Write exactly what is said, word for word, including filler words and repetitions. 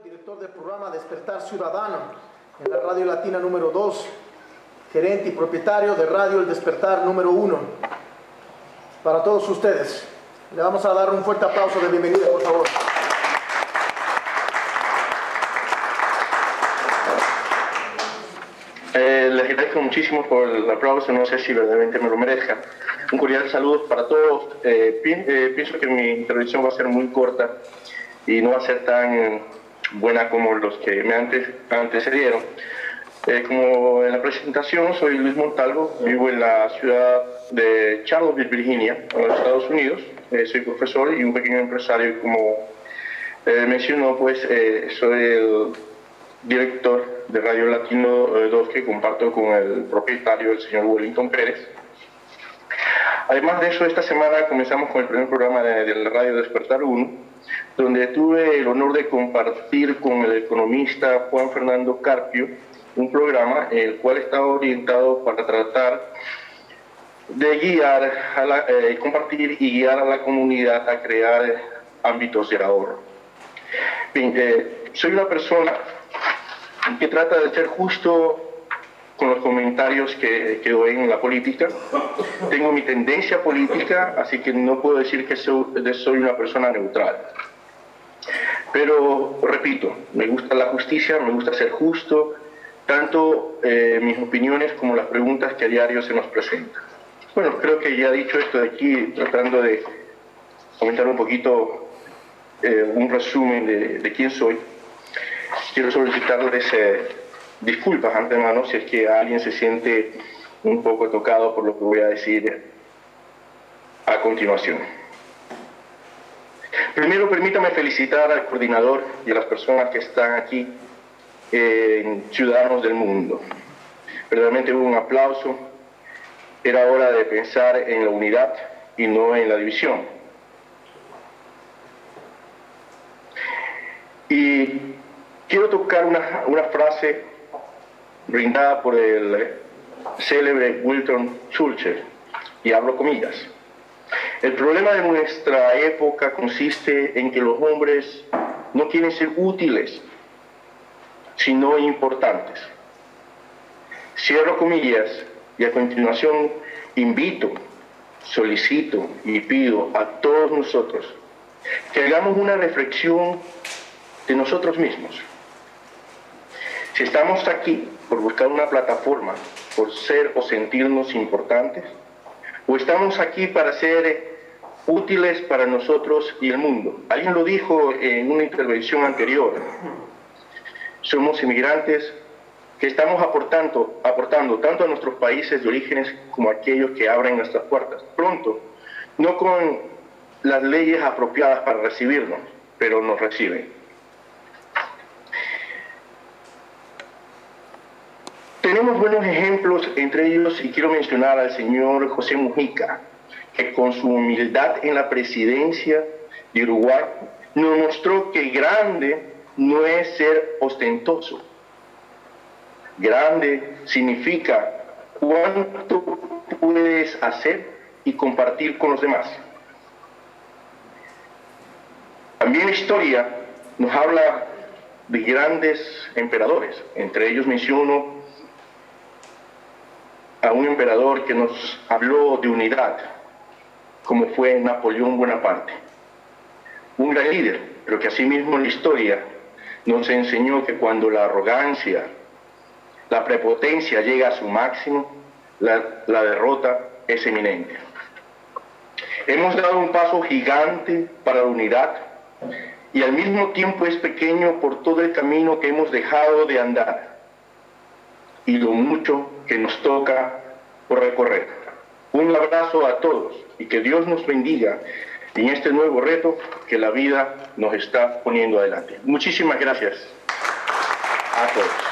director del programa Despertar Ciudadano en la Radio Latina número dos, gerente y propietario de Radio El Despertar número uno. Para todos ustedes, le vamos a dar un fuerte aplauso de bienvenida, por favor. Eh, les agradezco muchísimo por el aplauso, no sé si verdaderamente me lo merezca. Un cordial saludo para todos. Eh, pi eh, pienso que mi intervención va a ser muy corta y no va a ser tan buena como los que me antes, antecedieron. Eh, como en la presentación, soy Luis Montalvo, vivo en la ciudad de Charlottesville, Virginia, en los Estados Unidos. Eh, soy profesor y un pequeño empresario. Como eh, mencionó, pues eh, soy el director de Radio Latino dos, que comparto con el propietario, el señor Wellington Pérez. Además de eso, esta semana comenzamos con el primer programa de, de la Radio Despertar uno, donde tuve el honor de compartir con el economista Juan Fernando Carpio un programa en el cual estaba orientado para tratar de guiar, a la, eh, compartir y guiar a la comunidad a crear ámbitos de ahorro. Bien, eh, soy una persona que trata de ser justo con los comentarios que, que doy en la política. Tengo mi tendencia política, así que no puedo decir que soy, soy una persona neutral. Pero, repito, me gusta la justicia, me gusta ser justo, tanto eh, mis opiniones como las preguntas que a diario se nos presentan. Bueno, creo que ya he dicho esto de aquí, tratando de comentar un poquito, eh, un resumen de, de quién soy. Quiero solicitarles eh, disculpas antemano si es que alguien se siente un poco tocado por lo que voy a decir a continuación. Primero, permítame felicitar al coordinador y a las personas que están aquí, eh, Ciudadanos del Mundo. Verdaderamente hubo un aplauso. Era hora de pensar en la unidad y no en la división. Y quiero tocar una, una frase brindada por el célebre Winston Churchill, y abro comillas. El problema de nuestra época consiste en que los hombres no quieren ser útiles, sino importantes. Cierro comillas, y a continuación invito, solicito y pido a todos nosotros que hagamos una reflexión de nosotros mismos. Si estamos aquí por buscar una plataforma, por ser o sentirnos importantes, o estamos aquí para ser útiles para nosotros y el mundo. Alguien lo dijo en una intervención anterior. Somos inmigrantes que estamos aportando, aportando tanto a nuestros países de orígenes como a aquellos que abren nuestras puertas. Pronto, no con las leyes apropiadas para recibirnos, pero nos reciben. Tenemos buenos ejemplos, entre ellos, y quiero mencionar al señor José Mujica, que con su humildad en la presidencia de Uruguay nos mostró que grande no es ser ostentoso. Grande significa cuánto puedes hacer y compartir con los demás. También la historia nos habla de grandes emperadores. Entre ellos menciono a un emperador que nos habló de unidad, como fue Napoleón Bonaparte. Un gran líder, pero que asimismo en la historia nos enseñó que cuando la arrogancia, la prepotencia llega a su máximo, la, la derrota es eminente. Hemos dado un paso gigante para la unidad y al mismo tiempo es pequeño por todo el camino que hemos dejado de andar y lo mucho que nos toca por recorrer. Un abrazo a todos y que Dios nos bendiga en este nuevo reto que la vida nos está poniendo adelante. Muchísimas gracias a todos.